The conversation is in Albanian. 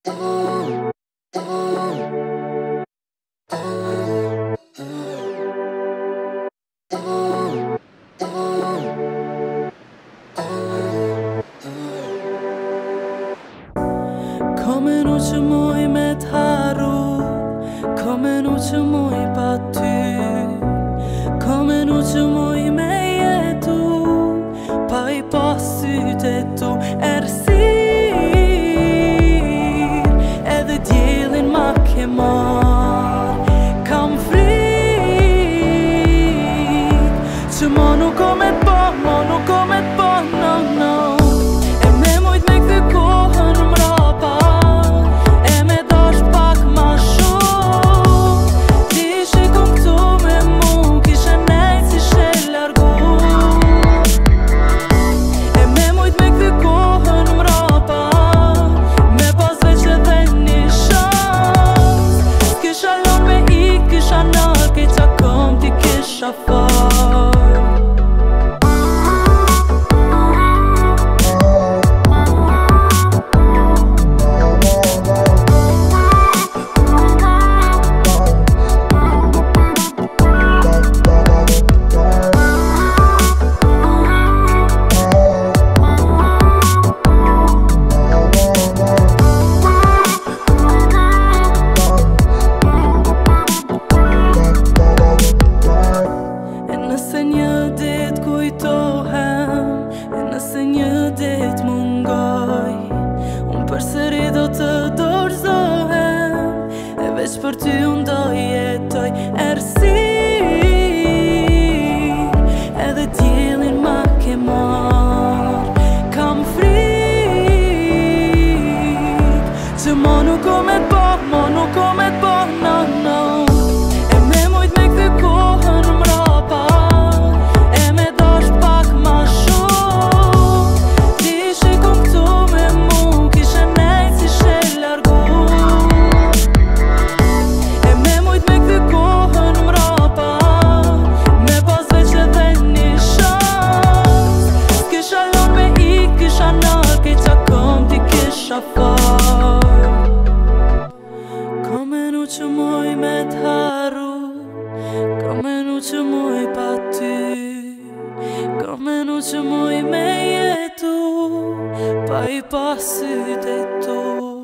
Come nu që muj me t'haru, come nu që muj pa ty, come nu që muj me jetu, pa I pas sytë e tu. Errësirë edhe djelin ma ke marr, kam frikë që ma nuk ko me t'bo, ma nuk ko me t'bo, no, no. Nëse një dit kujtohem, e nëse një dit mungoj, unë përsëri do të dorëzohem, e veç për ty unë do jetoj. Errësirë edhe djelin ma ke marr, kam frikë që ma nuk ko me t'bo, ma nuk ko me t'bo, no, no. Come nu që muj me t'haru, come nu që muj pa ty, come nu që muj me jetu, pa I pas sytë e tu.